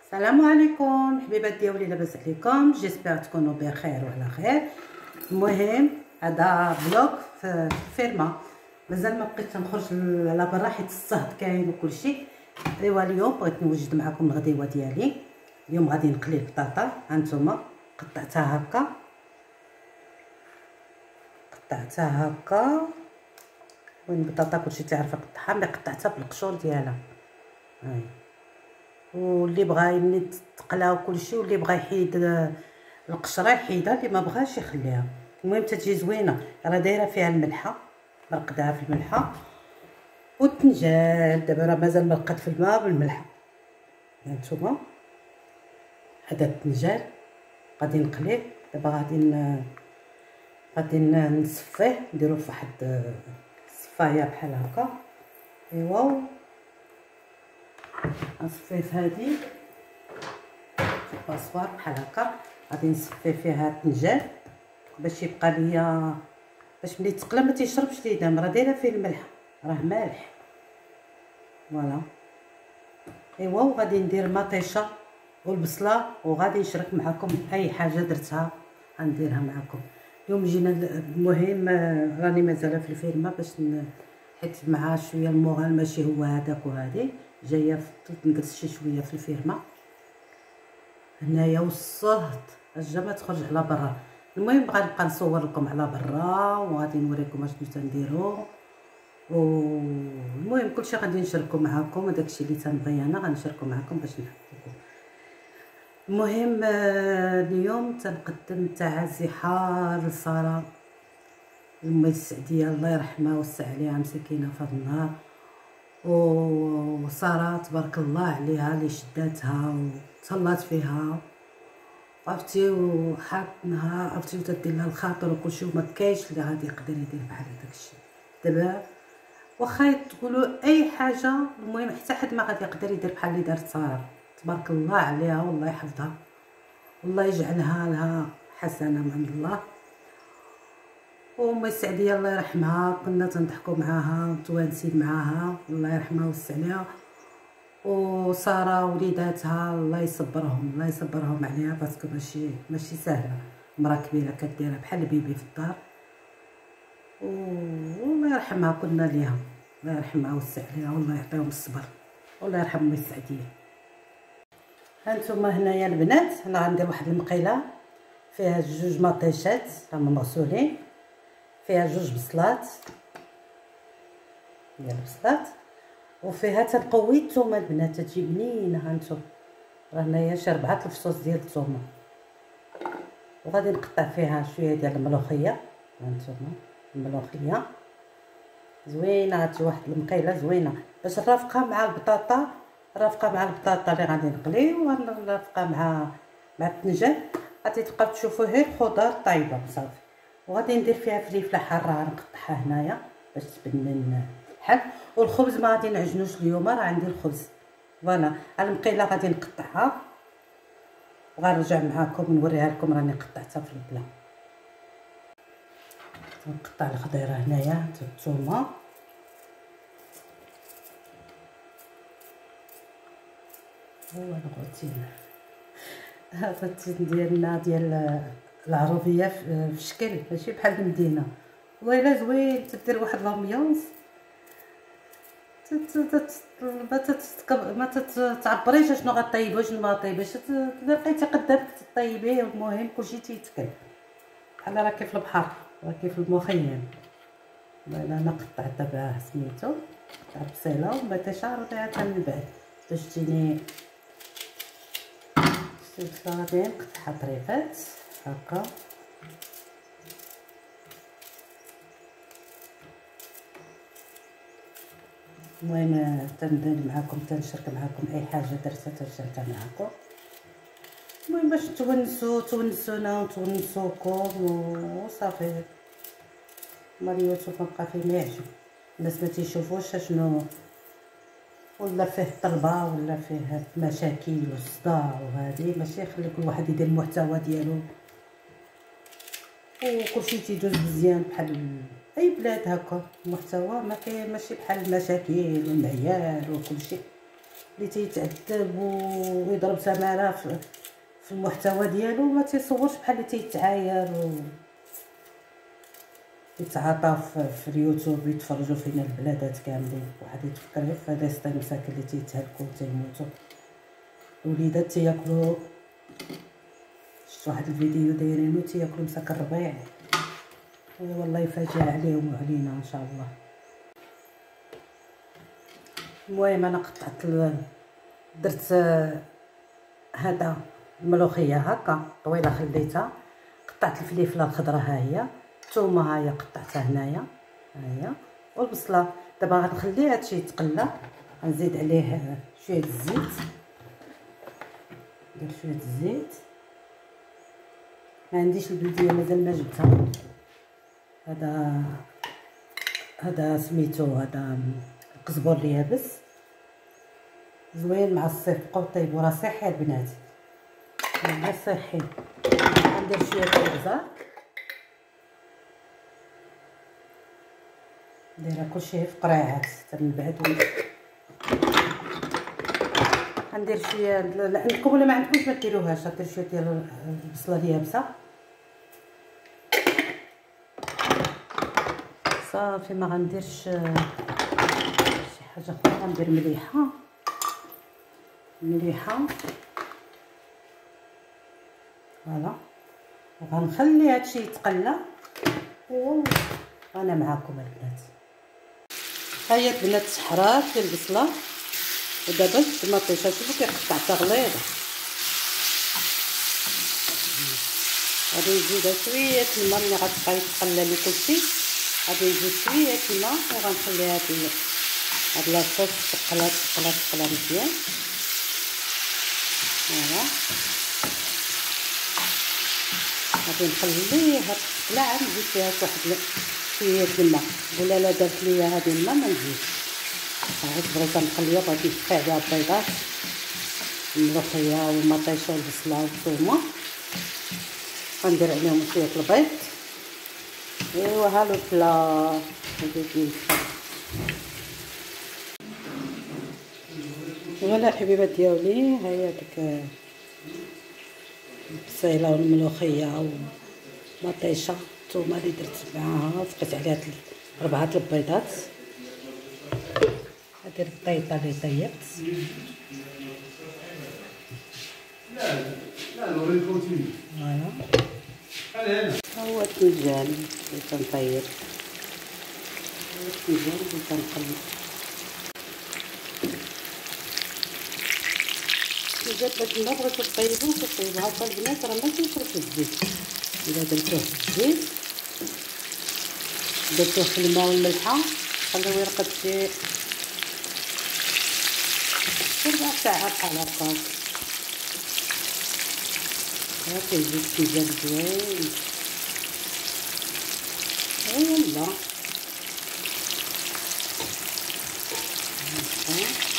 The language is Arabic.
السلام عليكم حبيبات ديالي، لاباس عليكم؟ جيسبر تكونوا بخير وعلى خير. المهم هذا بلوك في الفيرما، مازال ما بقيت نخرج على برا حيت الصهد كاين وكلشي. ايوا اليوم بغيت نوجد معكم الغديوه ديالي. اليوم غادي نقلي البطاطا، هانتوما قطعتها هكا. وين البطاطا كلشي تعرف قطعها، ملي قطعتها بالقشور ديالها. هاي واللي بغا يني تقلا وكلشي، واللي بغا يحيد القشره يحيدها، اللي ما بغاش يخليها. المهم تتجي زوينه، راه دايره فيها الملحه، مرقدها في الملحه والتنجال. دابا راه مازال مرقد في الماء بالملحه. هانتوما هذا التنجال غادي نقليه دابا. غادي نصفيه، نديرو فواحد الصفايه بحال هكا. ايوا نصفيه في هذه باصوار بحال هكا. غادي نصفي فيها التنجال باش يبقى ليا، باش ملي تقلى ما تيشربش لي دم. راه دايره فيه الملح، راه مالح. فوالا. ايوا وغادي ندير المطيشه والبصله، وغادي نشارك معكم اي حاجه درتها غنديرها معكم اليوم. جينا المهم راني مازال في الفيلم باش حيت مع شويه المورال ماشي هو هذاك وهذه جايه فضلت نجلس شي شويه في الفيرما هنايا والصهد اجا ما تخرج على برا. المهم غنبقى نصور لكم على برا وغادي نوريكم اشنو تنديرو. والمهم كلشي غادي نشاركو معكم، وداكشي اللي تنبغي انا غنشاركو معكم باش نحكيكم. المهم اليوم تنقدم تعازي حار لساره امي السعديه، الله يرحمها ويوسع عليها، مسكينه في هذا النهار. وساره تبارك الله عليها اللي شداتها وتهلات فيها، عرفتي، وحاطنها عرفتي، وتدير لها الخاطر وكلشي، وما كاينش اللي غادي يقدر يدير بحال داكشي. دابا واخا تقولوا اي حاجه، المهم حتى حد ما غادي يقدر يدير بحال اللي دارت ساره. تبارك الله عليها والله يحفظها والله يجعلها لها حسنه من عند الله. وامي السعديه الله يرحمها كنا تنضحكوا معاها وتوانسين معاها، الله يرحمها ويوسع عليها. وساره وليداتها الله يصبرهم، الله يصبرهم عليها، باسكو ماشي سهله. مرا كبيره كديرها بحال البيبي في الدار. والله يرحمها كنا ليها، الله يرحمها ويوسع عليها والله يعطيهم الصبر، والله يرحم امي السعديه. هانتوما هنايا البنات، انا غندير واحد المقيله فيها جوج مطيشات هما مغسولين، فيها جوج بصلات ديال البصلات، وفيها تنقوي الثومه البنات تجي بنينه. هانتوما راه هنايا شي 4 الفصوص ديال الثومه، وغادي نقطع فيها شويه ديال الملوخيه. هانتوما الملوخيه زوينه، غتجي واحد المقيله زوينه باش نرافقها مع البطاطا، رافقه مع البطاطا اللي غادي نقلي، ورافقه مع الطنجان. غادي تبقاو تشوفوا غير خضار طايبه صافي. وغادي ندير فيها فليفله حاره نقطعها هنايا باش تبنن الحل. والخبز ما غادي نعجنوش اليوم، راه عندي الخبز. فوالا المقيله غادي نقطعها وغنرجع معاكم نوريها لكم راني قطعتها في البلا. نقطع الخضيره هنايا، الثومه هو الغوتين. هذا التين ديالنا ديال العروبيه في شكل ماشي بحال المدينه. والله زوين، تدير واحد لامبيونس ما تتعبريش شنو غطيبي وشنو ما طيبش، لقيتي قدامك تطيبيه. المهم كلشي تيتكل بحال راكي في البحر، راكي في المخيم. انا قطعت دابا سميتو، قطع البصيله والبطيشه رضيعتها من بعد باش تجيني غادي نقطعها طريفات هكا. المهم تندير معكم، تنشارك معكم اي حاجه درتها تنشاركها معكم. المهم باش تونسونا وتونسوكم وصافي. اليوتيوب مبقى فيه ما يعجب الناس، ما تيشوفوش شنو ولا فيه الطلبه ولا فيه مشاكل والصداع وهذه. ماشي يخلي كل واحد يدير المحتوى ديالو وكلشي تيدوز مزيان بحال اي بلاد هكا. المحتوى ما كاين، ماشي بحال المشاكل والمعيار وكلشي. اللي تيتعذب ويضرب سماره في المحتوى ديالو ما تيصورش بحال اللي تيتعاير يتعاطى في اليوتيوب يتفرجوا فينا البلادات كاملين. واحد يتفكر غير في فلسطين مساكن اللي تيتهلكوا وتيموتوا، الوليدات تياكلوا. شفت واحد الفيديو دايرينو تياكلوا مساك الربيع. والله فاجعه عليهم وعلينا ان شاء الله. المهم انا قطعت درت هذا الملوخيه هكا طويله خليتها، قطعت الفليفله الخضراء ها هي، الثومه ها هي قطعتها هنايا ها هي، والبصله. دابا غنخليه هادشي يتقلى، غنزيد عليه شويه الزيت، ندير شويه الزيت. ما عنديش البلديه مازال ما جبتها. هذا سميتو هذا القزبر اليابس زوين مع الصفقه والطيب، وراه صحي البنات والله صحي. غندير شويه الابزار، نديرها كلشي في قريعات حتى من بعد. غندير شويه عندكم ولا ما عندكمش ما ديروهاش، غندير شويه ديال البصله اليابسه صافي. ما غنديرش شي حاجه اخرى. غندير مليحه فوالا. وغنخلي هادشي يتقلى. انا معاكم البنات. ها هي البنات تحرات ديال البصله، ودابا الطماطيشه شوفوا كيقطع غليظه. غادي نزيدها شويه الماء ملي غتبقى يتقلى لي كلشي. غادي نزيد شويه الماء وغنخليها هاد لاصوص تقلى مزيان. فوالا غادي نخليها تقلى، عاد نزيد فيها واحد شويه الماء. ولا لا درت ليا هذه الماء ما نزيدش. عاد بغيت نقليها، بغيت نحط عليها البيضات، الملوخيه والمطيشه والبصله والثومه. غندير عليهم شويه البيض. ايوا ها البلا فوالا الحبيبات ديالي. ها هي ديك البصيله والملوخيه والمطيشه الثومه اللي درت معاها، فقت عليها 4 البيضات. ندير الطيطه اللي طيبت. فوالا ها هو الفنجان اللي كنطيب، الفنجان اللي كنقلب. إذا بدنا بغيتو طيبوه كطيبوه. هاكا البنات راه ما كيشربش الزيت. إلا درتوه في الزيت، درتوه في الماء والملحه، خليوه يرقد شي 4 ساعات بحال هكا. كيجي الفنجان زوين. يلا